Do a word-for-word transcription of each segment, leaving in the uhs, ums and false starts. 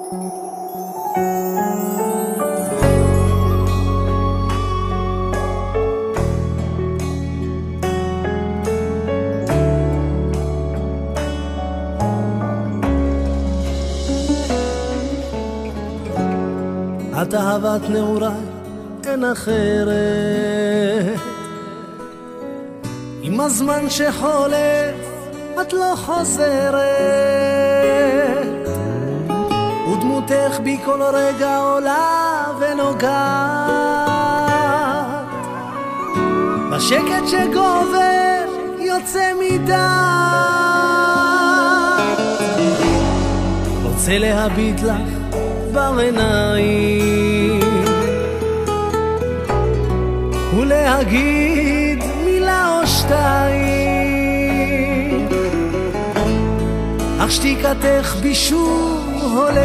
את אהבת נעוריי, אין אחרת. עם הזמן שחולף את לא חוזרת, ודמותך בי כל רגע עולה ונוגעת. בשקט שגובר יוצא מדעת, רוצה להביט לך בעיניים ולהגיד מילה או שתיים, אך שתיקתך בי שוב הולמת,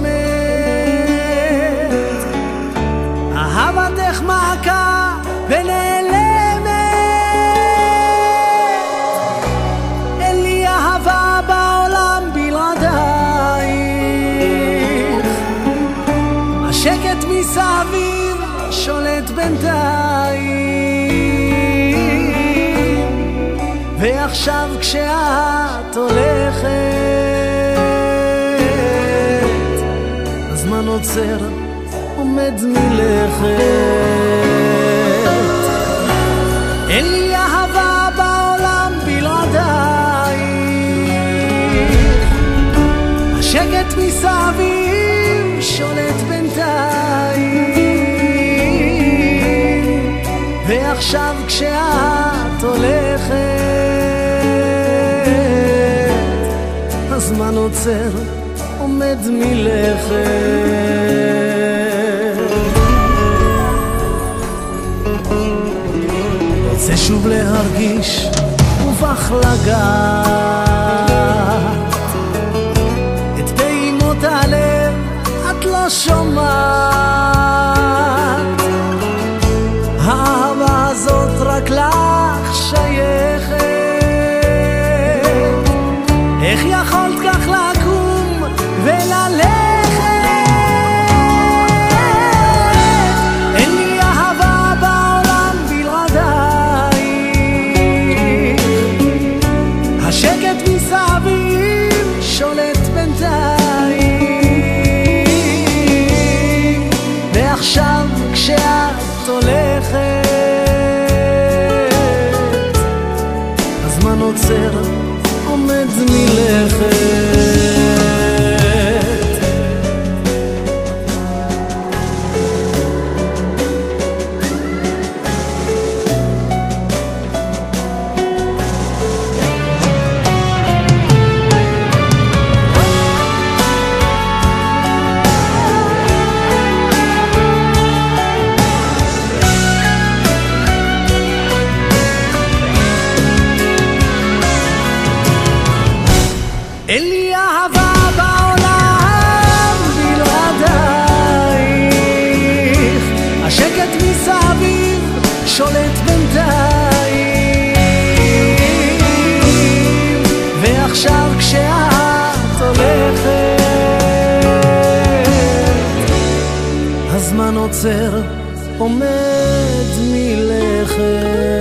אהבתך מעקה ונעלמת. אין לי אהבה בעולם בלעדייך, השקט מסביב שולט בינתיים, ועכשיו כשאת הולכת הזמן עוצר עומד מלכת. אין לי אהבה בעולם בלעדייך, השקט מסביב שולט בינתיים, ועכשיו כשאת הולכת הזמן עוצר עומד מלכת. רוצה שוב להרגיש ובך לגעת, את פעימות הלב את לא שומעת, האהבה הזאת רק לך שייכת. איך יכולת כך לקום וללכת? אין לי אהבה בעולם בלעדייך, השקט מסביב שולט בינתיים, ועכשיו כשאת הולכת הזמן עוצר עומד מלכת. אין לי אהבה בעולם בלעדייך, השקט מסביב שולט בינתיים, ועכשיו כשאת הולכת הזמן עוצר עומד מלכת.